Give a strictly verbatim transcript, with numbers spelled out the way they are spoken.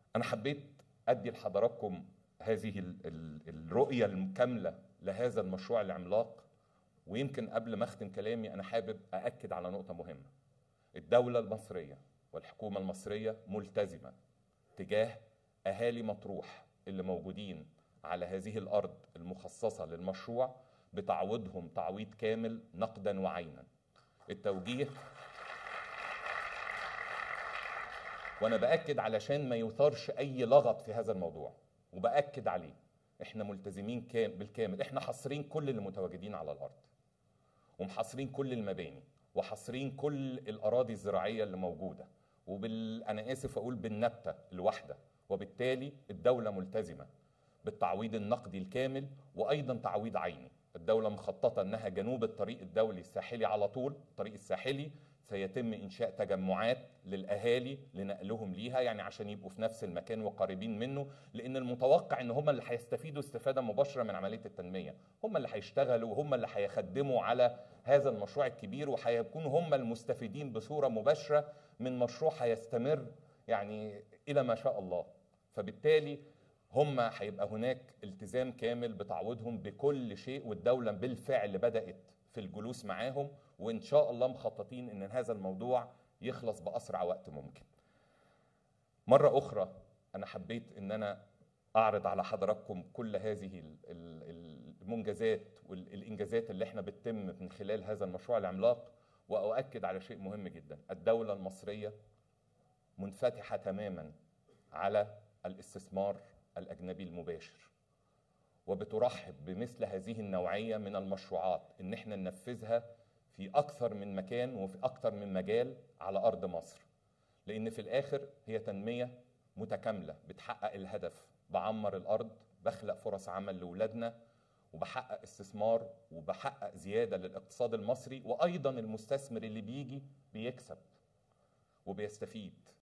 أنا حبيت أدي لحضراتكم هذه ال- ال- الرؤية الكاملة لهذا المشروع العملاق. ويمكن قبل ما أختم كلامي أنا حابب أأكد على نقطة مهمة. الدولة المصرية والحكومة المصرية ملتزمة تجاه أهالي مطروح اللي موجودين على هذه الأرض المخصصة للمشروع بتعويضهم تعويض كامل نقدا وعينا. التوجيه، وانا باكد علشان ما يثارش اي لغط في هذا الموضوع وباكد عليه، احنا ملتزمين كام بالكامل. احنا حاصرين كل اللي متواجدين على الارض، ومحاصرين كل المباني، وحاصرين كل الاراضي الزراعيه اللي موجوده، وبال انا اسف اقول بالنبته الواحده. وبالتالي الدوله ملتزمه بالتعويض النقدي الكامل وايضا تعويض عيني. الدوله مخططه انها جنوب الطريق الدولي الساحلي على طول، الطريق الساحلي سيتم انشاء تجمعات للاهالي لنقلهم ليها، يعني عشان يبقوا في نفس المكان وقريبين منه، لان المتوقع ان هم اللي هيستفيدوا استفاده مباشره من عمليه التنميه، هم اللي هيشتغلوا وهم اللي هيخدموا على هذا المشروع الكبير، وهيكونوا هم المستفيدين بصوره مباشره من مشروع هيستمر يعني الى ما شاء الله. فبالتالي هم هيبقى هناك التزام كامل بتعويضهم بكل شيء، والدولة بالفعل بدأت في الجلوس معاهم، وإن شاء الله مخططين إن هذا الموضوع يخلص بأسرع وقت ممكن. مرة أخرى أنا حبيت إن أنا أعرض على حضراتكم كل هذه ال- ال- المنجزات والإنجازات اللي احنا بتتم من خلال هذا المشروع العملاق، وأؤكد على شيء مهم جدا. الدولة المصرية منفتحة تماما على الاستثمار الأجنبي المباشر، وبترحب بمثل هذه النوعية من المشروعات إن احنا ننفذها في أكثر من مكان وفي أكثر من مجال على أرض مصر، لأن في الآخر هي تنمية متكاملة بتحقق الهدف، بعمر الأرض، بخلق فرص عمل لأولادنا، وبحقق استثمار، وبحقق زيادة للاقتصاد المصري، وأيضا المستثمر اللي بيجي بيكسب وبيستفيد.